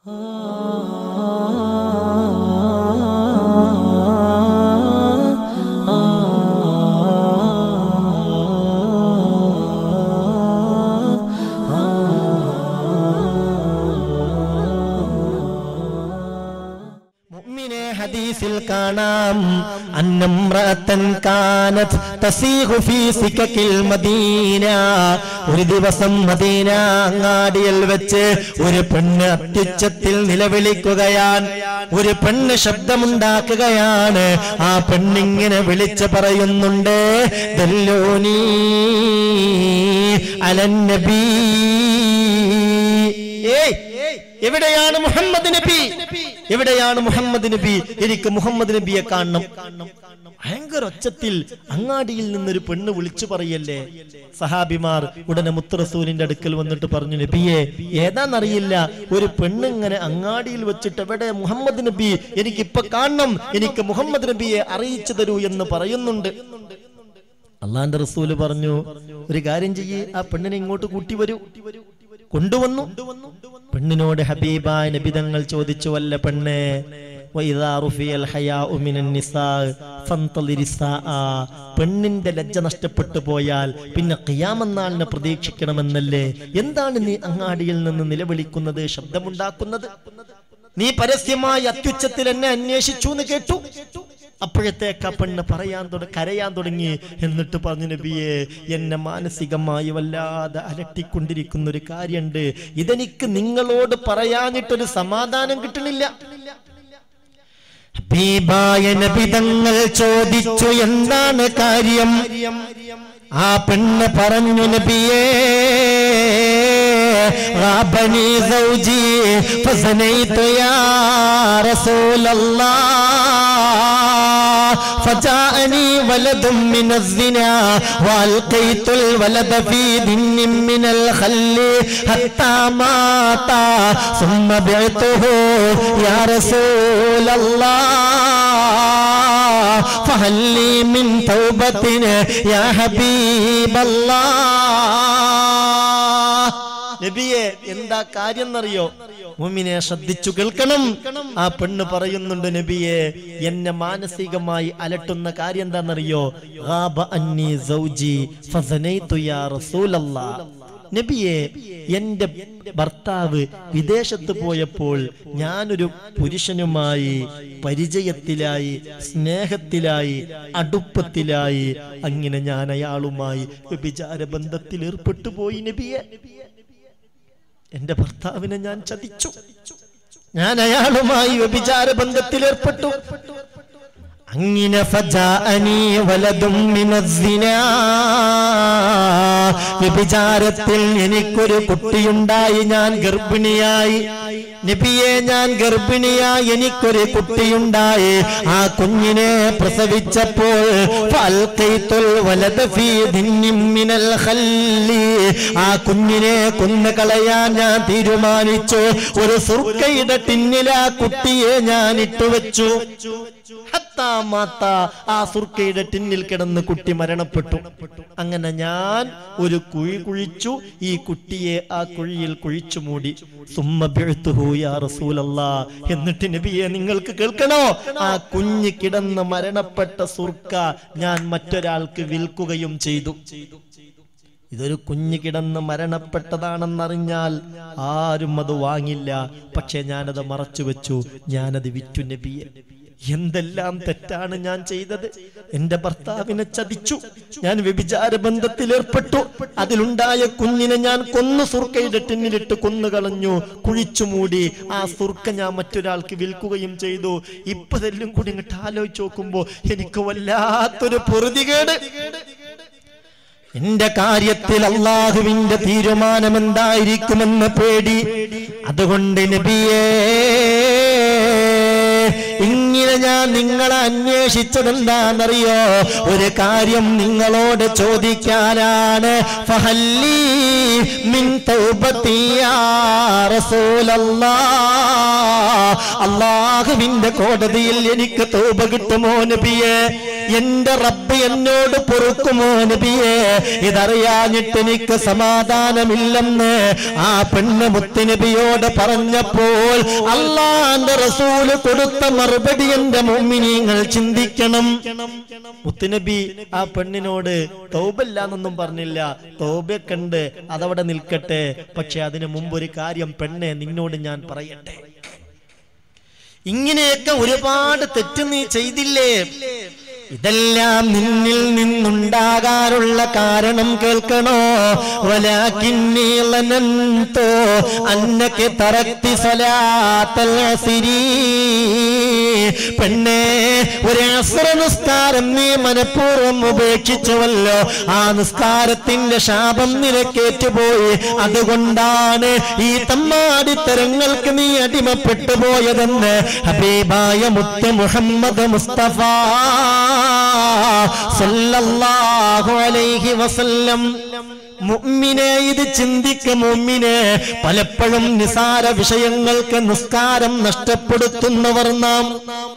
ഹദീസിൽ കാണാം അന്നംറഅതൻ കാനത് തസീഹു ഫീ സികകിൽ മദീന. ഒരു ദിവസം മദീന അങ്ങാടിയിൽ വെച്ച് ഒരു പെണ്ണ് അത്യുച്ചത്തിൽ നിലവിളിക്കുകയാണ്. ഒരു പെണ്ണ് ശബ്ദമുണ്ടാക്കുകയാണ്. ആ പെണ്ണിങ്ങനെ വിളിച്ചു പറയുന്നുണ്ട്, ദല്ലൂനി അലൻ നബി. എവിടെയാണ് മുഹമ്മദ് നബി? എവിടെയാണ് മുഹമ്മദ് നബി? എനിക്ക് മുഹമ്മദ് നബിയെ കാണണം. ഭയങ്കര ഒച്ചത്തിൽ അങ്ങാടിയിൽ നിന്നൊരു പെണ്ണ് വിളിച്ചു പറയല്ലേ. സഹാബിമാർ ഉടനെ മുത്ത് റസൂലിന്റെ അടുക്കൽ വന്നിട്ട് പറഞ്ഞു, നബിയെ ഏതാന്നറിയില്ല, ഒരു പെണ്ണിങ്ങനെ അങ്ങാടിയിൽ വെച്ചിട്ട് എവിടെ മുഹമ്മദ് നബി, എനിക്കിപ്പൊ കാണണം, എനിക്ക് മുഹമ്മദ് നബിയെ അറിയിച്ചു തരൂ എന്ന് പറയുന്നുണ്ട്. അള്ളാന്റെ റസൂല് പറഞ്ഞു, ഒരു കാര്യം ചെയ്യ്, ആ പെണ്ണിനെ ഇങ്ങോട്ട് കൂട്ടി വരൂ. കൊണ്ടുവന്നു. പെണ്ണിനോട് ഹബീബായ നബി തങ്ങൾ ചോദിച്ചു, വല്ല പെണ്ണേ, പെണ്ണിന്റെ ലജ്ജ നഷ്ടപ്പെട്ടു പോയാൽ പിന്നെ ഖിയാമത്ത് നാളിനെ പ്രതീക്ഷിക്കണമെന്നല്ലേ? എന്താണ് നീ അങ്ങാടിയിൽ നിന്ന് നിലവിളിക്കുന്നത്, ശബ്ദമുണ്ടാക്കുന്നത്? നീ പരസ്യമായി അത്യുച്ചത്തിൽ എന്നെ അന്വേഷിച്ചു എന്ന് കേട്ടു. അപ്പോഴത്തേക്ക് ആ പെണ്ണ് കരയാൻ തുടങ്ങി. എന്നിട്ട് പറഞ്ഞു, നബിയെ എന്നെ മാനസികമായി വല്ലാതെ അലട്ടിക്കൊണ്ടിരിക്കുന്ന ഒരു കാര്യമുണ്ട്, ഇതെനിക്ക് നിങ്ങളോട് പറയാനിട്ടൊരു സമാധാനം കിട്ടണില്ല. ഹബീബായ നബി തങ്ങൾ ചോദിച്ചു, എന്താണ് കാര്യം? ആ പെണ്ണ് പറഞ്ഞു, നബിയേ റാബനി സൗജി ഫസനൈതു യാ റസൂലല്ലാഹ് فجاءني ولد من الزنا والقيت الولد في دن من الخل حتى مات ثم بعته يا رسول الله فهل لي من توبة يا حبيب الله. നബിയെ എന്താ കാര്യം എന്നറിയോ? മുഅ്മിനെ ശ്രദ്ധിച്ചു കേൾക്കണം. ആ പെണ്ണ് പറയുന്നുണ്ട്, നബിയെ എന്നെ മാനസികമായി അലട്ടുന്ന കാര്യം എന്താണെന്നറിയോ? ഗാബ അന്നി സൗജി ഫസനൈതു യാ റസൂലല്ലാഹ്. നബിയെ എന്റെ ഭർത്താവ് വിദേശത്ത് പോയപ്പോൾ ഞാനൊരു പുരുഷനുമായി പരിചയത്തിലായി, സ്നേഹത്തിലായി, അടുപ്പത്തിലായി. അങ്ങനെ ഞാൻ അയാളുമായി വ്യഭിചാര ബന്ധത്തിൽ ഏർപ്പെട്ടു പോയി. നബിയെ എന്റെ ഭർത്താവിനെ ഞാൻ ചതിച്ചു, ഞാൻ അയാളുമായി വ്യഭിചാര ബന്ധത്തിൽ ഏർപ്പെട്ടു. അങ്ങനെ ഫജാഅനി വലദും മിനസ്സിനാ, വ്യഭിചാരത്തിൽ എനിക്കൊരു കുട്ടിയുണ്ടായി, ഞാൻ ഗർഭിണിയായി. നബിയെ ഞാൻ ഗർഭിണിയായി, എനിക്കൊരു കുട്ടിയുണ്ടായി. ആ കുഞ്ഞിനെ പ്രസവിച്ചപ്പോൾ ഫൽഖൈതുൽ വലദ ഫീ ദിന്നിൻ മിനൽ ഖല്ലി, ആ കുഞ്ഞിനെ കൊന്നുകളയാൻ ഞാൻ തീരുമാനിച്ചു. ഒരു സുർക്കയുടെ ടിന്നിൽ ആ കുട്ടിയെ ഞാൻ ഇട്ടുവെച്ചു. ആ സുർക്കയുടെ ടിന്നിൽ കിടന്ന് കുട്ടി മരണപ്പെട്ടു. അങ്ങനെ ഞാൻ ഒരു കുഴി കുഴിച്ചു, ഈ കുട്ടിയെ ആ കുഴിയിൽ കുഴിച്ചു മൂടി. എന്നിട്ട് നബിയെ നിങ്ങൾക്ക് കേൾക്കണോ, ആ കുഞ്ഞ് കിടന്ന് മരണപ്പെട്ട സുർക്ക ഞാൻ മറ്റൊരാൾക്ക് വിൽക്കുകയും ചെയ്തു. ഇതൊരു കുഞ്ഞ് കിടന്ന് മരണപ്പെട്ടതാണെന്നറിഞ്ഞാൽ ആരും അത് വാങ്ങില്ല. പക്ഷെ ഞാനത് മറച്ചു വെച്ചു, ഞാനത് വിറ്റു. നബിയെ എന്തെല്ലാം തെറ്റാണ് ഞാൻ ചെയ്തത്. എന്റെ ഭർത്താവിനെ ചതിച്ചു, ഞാൻ വ്യഭിചാര ബന്ധത്തിൽ ഏർപ്പെട്ടു. അതിലുണ്ടായ കുഞ്ഞിനെ ഞാൻ കൊന്നു, സുർക്കയുടെ ടിന്നിലിട്ട് കൊന്നുകളഞ്ഞു, കുഴിച്ചു മൂടി. ആ സുർക്ക ഞാൻ മറ്റൊരാൾക്ക് വിൽക്കുകയും ചെയ്തു. ഇപ്പതെല്ലാം കൂടി ഇങ്ങോട്ട് ആലോചിച്ച് നോക്കുമ്പോ എനിക്ക് വല്ലാത്തൊരു പൊറുതികേട്. എന്റെ കാര്യത്തിൽ അള്ളാഹുവിന്റെ തീരുമാനം എന്തായിരിക്കുമെന്ന് പേടി. അതുകൊണ്ട് നബിയേ ഇങ്ങനെ ഞാൻ നിങ്ങളെ അന്വേഷിച്ചതെന്താണെന്നറിയോ? ഒരു കാര്യം നിങ്ങളോട് ചോദിക്കാനാണ്. ഫഹല്ലി മിൻ തൗബതി യാ റസൂലല്ലാഹ്, അല്ലാഹുവിന്റെ കോടതിയിൽ എനിക്ക് തൗബ കിട്ടുമോ നബിയേ? എന്റെ റബ്ബ് എന്നോട് പൊറുക്കുമോ നബിയെ? ഇതറിയാഞ്ഞിട്ട് എനിക്ക് സമാധാനമില്ലെന്ന് ആ പെണ്ണ് മുത്തുനബിയോട് പറഞ്ഞപ്പോൾ അല്ലാഹുവിന്റെ റസൂല് കൊടുത്ത മറുപടി എന്റെ മുഅ്മിനീങ്ങൾ ചിന്തിക്കണം. മുത്തുനബി ആ പെണ്ണിനോട് തൗബയില്ലാന്നൊന്നും പറഞ്ഞില്ല, തൗബയൊക്കെ ഉണ്ട്, അതവിടെ നിൽക്കട്ടെ. പക്ഷെ അതിനു മുമ്പ് ഒരു കാര്യം പെണ്ണെ നിന്നോട് ഞാൻ പറയട്ടെ, ഇങ്ങനെയൊക്കെ ഒരുപാട് തെറ്റ് നീ ചെയ്തില്ലേ? ഇതെല്ലാം നിന്നിൽ നിന്നുണ്ടാകാനുള്ള കാരണം കേൾക്കണോ? വലാകിന്നി ലനന്തു അന്നക തറക്തി സലാത്തൽ അസ്രി. പെണ്ണേ, ഒരു അസ്ർ നിസ്കാരം നീ മനഃപൂർവ്വം ഉപേക്ഷിച്ചുവല്ലോ, ആ നിസ്കാരത്തിന്റെ ശാപം നിനക്കേറ്റുപോയി. അതുകൊണ്ടാണ് ഈ തമ്മാടിത്തരങ്ങൾക്ക് നീ അടിമപ്പെട്ടു പോയതെന്ന് ഹബീബായ മുത്ത് മുഹമ്മദ് മുസ്തഫ സല്ലല്ലാഹു അലൈഹി വസല്ലം. മുഅ്മിനെ, ഇത് ചിന്തിക്ക മുഅ്മിനെ. പലപ്പോഴും നിസാര വിഷയങ്ങൾക്ക് നിസ്കാരം നഷ്ടപ്പെടുത്തുന്നവർ നാം.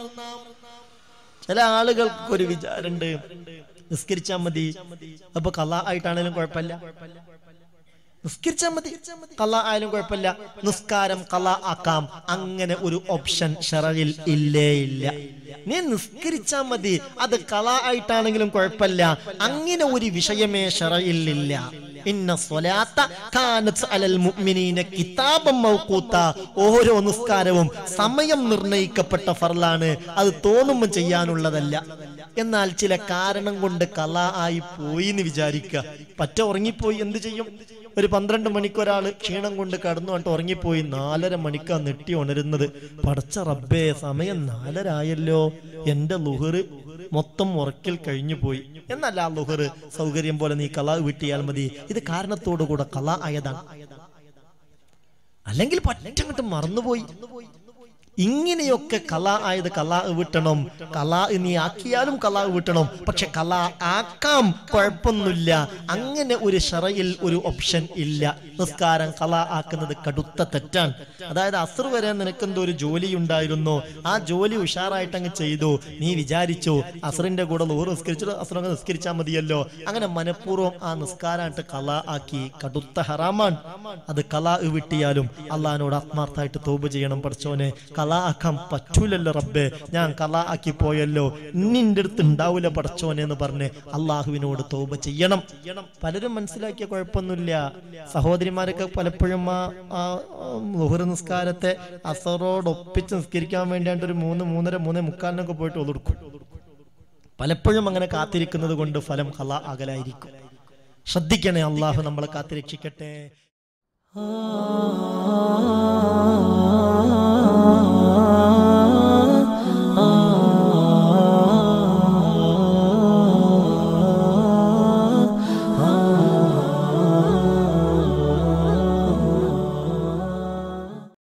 ചില ആളുകൾക്ക് ഒരു വിചാരമുണ്ട്, നിസ്കരിച്ചാൽ മതി, അപ്പൊ ഖളാ ആയിട്ടാണെങ്കിലും കുഴപ്പമില്ല, നിസ്കരിച്ചാൽ മതി, ഖളാ ആയാലും കുഴപ്പമില്ല, നിസ്കാരം ഖളാ ആക്കാം. അങ്ങനെ ഒരു ഓപ്ഷൻ ശറഇൽ ഇല്ലേ ഇല്ല. നീ നിസ്കരിച്ചാൽ മതി, അത് ഖളാ ആയിട്ടാണെങ്കിലും കുഴപ്പമില്ല, അങ്ങനെ ഒരു വിഷയമേ ശറഇൽ ഇല്ല. ഇന്ന സ്വലാത്ത കാനത് അലൽ മുഅ്മിനീന കിതാബൻ മൗഖൂത. ഓരോ നിസ്കാരവും സമയം നിർണയിക്കപ്പെട്ട ഫർളാണ്, അത് തോന്നുമ്പോൾ ചെയ്യാനുള്ളതല്ല. എന്നാൽ ചില കാരണം കൊണ്ട് ഖളാ ആയി പോയി എന്ന് വിചാരിക്കുക, പറ്റ ഉറങ്ങിപ്പോയി, എന്ത് ചെയ്യും? ഒരു 12 മണിക്ക് ഒരാള് ക്ഷീണം കൊണ്ട് കടന്നു പറഞ്ഞിട്ട് ഉറങ്ങിപ്പോയി, 4:30 മണിക്കാ നെട്ടി ഉണരുന്നത്. പടച്ച റബ്ബേ, സമയം 4:30 ആയല്ലോ, എന്റെ ളുഹറ് മൊത്തം ഉറക്കിൽ കഴിഞ്ഞു പോയി. എന്നല്ല ആ ളുഹറ് സൗകര്യം പോലെ നീ ഖളാ വീട്ടിയാൽ മതി, ഇത് കാരണത്തോടു കൂടെ ഖളാ ആയതാണ്. അല്ലെങ്കിൽ പറ്റങ്ങട്ട് മറന്നുപോയി. ഇങ്ങനെയൊക്കെ ഖളാ ആയത് ഖളാ വീട്ടണം. ഖളാ നീ ആക്കിയാലും ഖളാ വീട്ടണം, പക്ഷെ ഖളാ ആക്കാം, കുഴപ്പമൊന്നുമില്ല. അങ്ങനെ ഒരു ശറയിൽ ഒരു ഓപ്ഷൻ ഇല്ല. നിസ്കാരം ഖളാ ആക്കുന്നത് കടുത്ത തെറ്റാണ്. അതായത് അസ്ർ വരെ നിനക്കെന്തോ ഒരു ജോലി ഉണ്ടായിരുന്നു, ആ ജോലി ഉഷാറായിട്ട് അങ്ങ് ചെയ്തു, നീ വിചാരിച്ചു അസ്റിന്റെ കൂടെ ളുഹർ നിസ്കരിച്ചു, അസ്റങ്ങ് നിസ്കരിച്ചാൽ മതിയല്ലോ. അങ്ങനെ മനഃപൂർവ്വം ആ നിസ്കാരമായിട്ട് ഖളാ ആക്കി, കടുത്ത ഹറാമാണ്. അത് ഖളാ വിട്ടിയാലും അള്ളാഹിനോട് ആത്മാർത്ഥമായിട്ട് തൗബ ചെയ്യണം. പഠിച്ചോനെ, ഖളാ ആക്കാൻ പറ്റൂലല്ലോ റബ്ബേ, ഞാൻ ഖളാ ആക്കി പോയല്ലോ, നിന്റെ അടുത്ത് ഉണ്ടാവൂല പഠിച്ചോനെ എന്ന് പറഞ്ഞ് അള്ളാഹുവിനോട് തൗബ ചെയ്യണം. പലരും മനസ്സിലാക്കിയ കുഴപ്പമൊന്നുമില്ല. സഹോദരിമാരൊക്കെ പലപ്പോഴും ആ ളുഹർ നിസ്കാരത്തെ അസറോടൊപ്പിച്ച് നിസ്കരിക്കാൻ വേണ്ടിയാണ്ട് ഒരു 3:30, 3:45 പോയിട്ട് ഒതുക്കും. പലപ്പോഴും അങ്ങനെ കാത്തിരിക്കുന്നത് കൊണ്ട് ഫലം ഖളാ അകലായിരിക്കും. ശ്രദ്ധിക്കണേ, അള്ളാഹു നമ്മളെ കാത്തിരക്ഷിക്കട്ടെ.